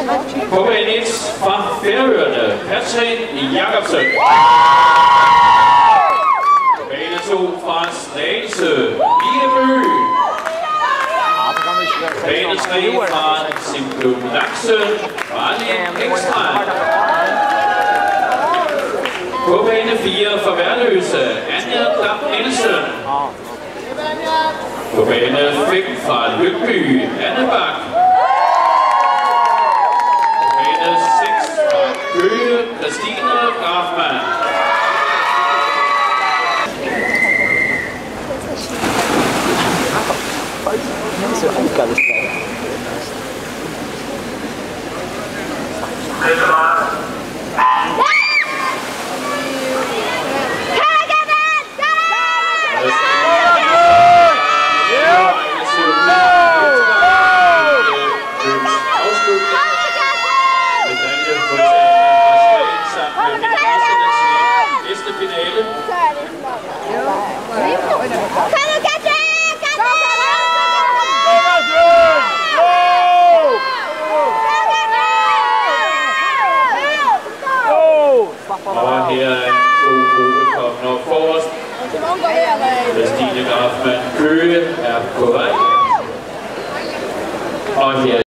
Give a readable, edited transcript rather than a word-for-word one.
På bane 1 fra Færøerne, Katrin Jacobsen. Bane 2 fra Slagelse, Bøgh. Bane 3 fra Simklubben, Laxen, Malin, Ekstrand. På bane 4 fra Værløse, Anja, Dam-Nielsen. På bane 5 fra Lyngby, Bach. På bane 6 fra Køge, Kristine, Graffmann. Og her er en god gruppe kommet op forrest. Kristine, Graffmann, Køge er på vej. Og her